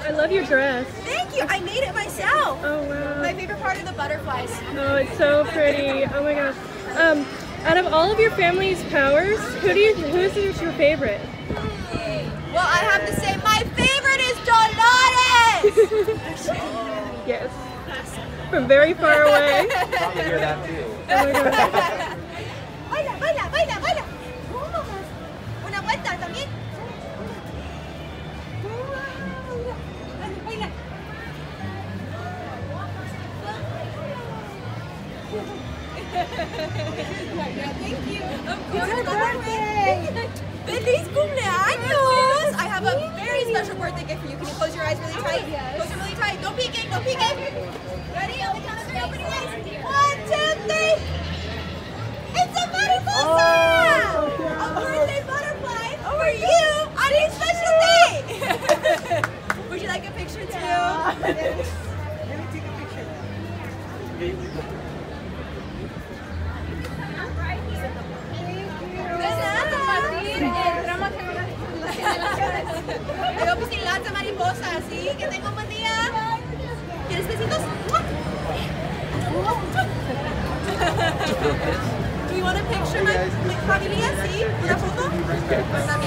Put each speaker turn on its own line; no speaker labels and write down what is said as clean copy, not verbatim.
I love your dress.
Thank you. I made it myself.
Oh wow.
My favorite part are the butterflies.
Oh, it's so pretty. Oh my gosh. Out of all of your family's powers, who's your favorite?
Well, I have to say my favorite is Dolores.
Yes. From very far away.
Probably hear that too.
Oh my gosh.
Baila, baila, baila, baila. Una vuelta también. Baila, baila. Thank you. Of course. ¡Feliz cumpleaños! I have a very special birthday gift for you. Can you close your eyes really tight? Yes. Close it really tight. Don't peek, don't peek. Ready? On the count of 3, open your eyes. 1, 2, 3. It's a mariposa! A birthday butterfly for you on a special day! Would you like a picture too? Let me take a picture. Veo piscinas de mariposas, ¿sí? Que tengo un buen día. ¿Quieres besitos? Do you want a picture, my familia? ¿Sí? ¿Una foto?